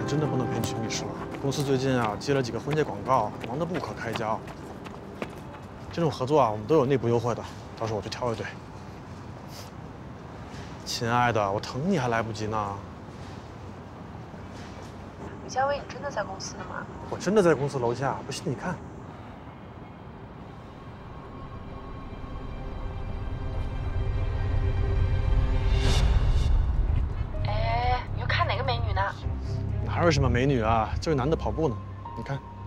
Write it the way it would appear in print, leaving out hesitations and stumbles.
真的不能陪你去密室了。公司最近啊接了几个婚介广告，忙得不可开交。这种合作啊，我们都有内部优惠的，到时候我去挑一堆。亲爱的，我疼你还来不及呢。 李佳薇，你真的在公司呢吗？ 我真的在公司楼下，不信你看。 哎，你又看哪个美女呢？ 哪有什么美女啊，就是男的跑步呢。你看。